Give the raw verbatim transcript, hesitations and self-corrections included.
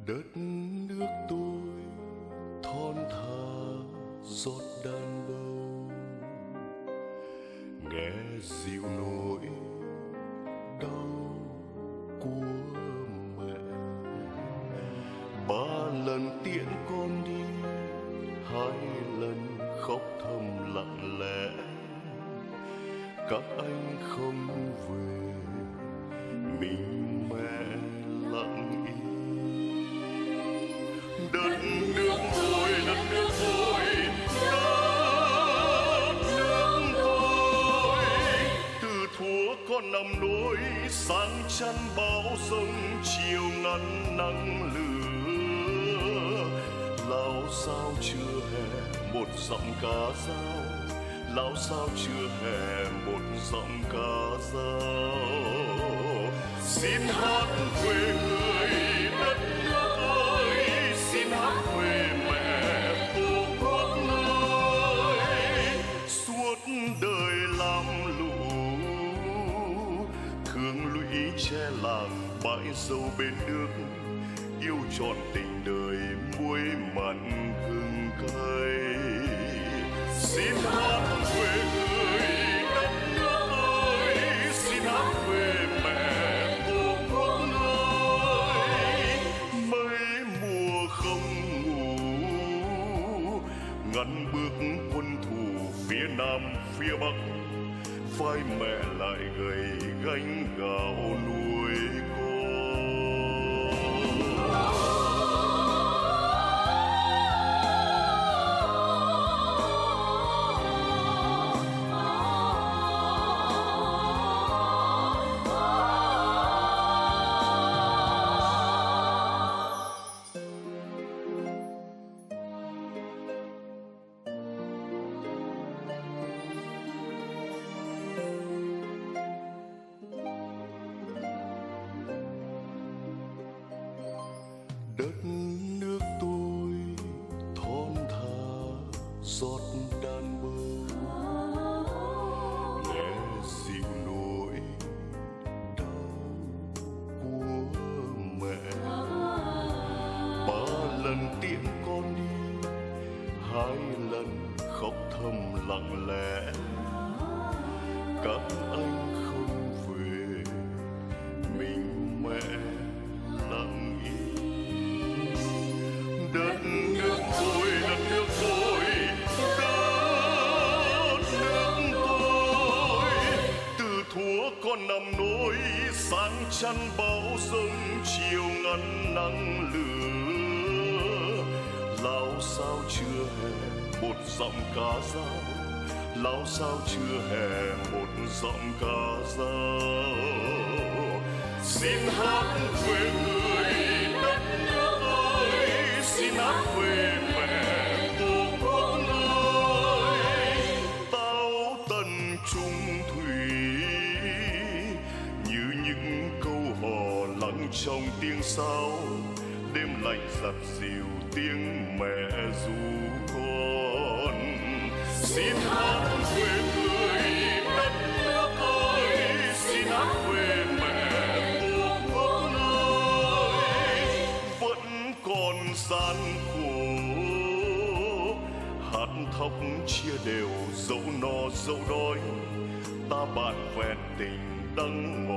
Đất nước tôi thon thả giọt đàn bầu, nghe dịu nỗi đau của mẹ. Ba lần tiễn con đi, hai lần khóc thầm lặng lẽ. Các anh không về, mình mẹ lặng im. Đất nước tôi, đất nước tôi, đất nước tôi. Từ thuở con nằm nỗi, sáng chăn bão giông, chiều ngăn nắng lửa. Lao sao chưa hè một giọng ca dao, lao sao chưa hè một giọng ca dao. Xin hát quê người đất nước ơi, xin hát quê mẹ tổ quốc ơi. Suốt đời làm lũ, thương lũy che làng bãi dâu bên nước. Yêu trọn tình đời muối mặn gừng cay. Xin hát quê người đất nước ơi, xin hát quê mẹ tổ quốc ơi. Mấy mùa không ngủ, ngăn bước quân thù phía nam phía bắc. Vai mẹ lại gầy gánh gạo nuôi con. Đất nước tôi thon thả giọt đàn bầu, nghe dịu nỗi đau của mẹ. Ba lần tiễn con đi, hai lần khóc thầm lặng lẽ. Các anh không về, mình mẹ lặng im. Đất nước tôi, đất nước tôi, đất nước tôi. Từ thuở con nằm nỗi, sáng chăn bão giông, chiều ngăn nắng lửa. Lao sao chưa hè một giọng ca dao, lao sao chưa hè một giọng ca dao. Xin hát quê người đất nước ơi, xin hát quê mẹ tổ quốc ơi. Tao tần trung thủy như những câu hò lắng trong tiếng sáo. Đêm lạnh giặt dịu tiếng mẹ ru con. Xin hát quê người đất nước ơi, xin hát quê mẹ tổ quốc ơi. Vẫn còn gian khổ, hạt thóc chia đều dẫu no dẫu đói. Ta bạn vẹn tình đắng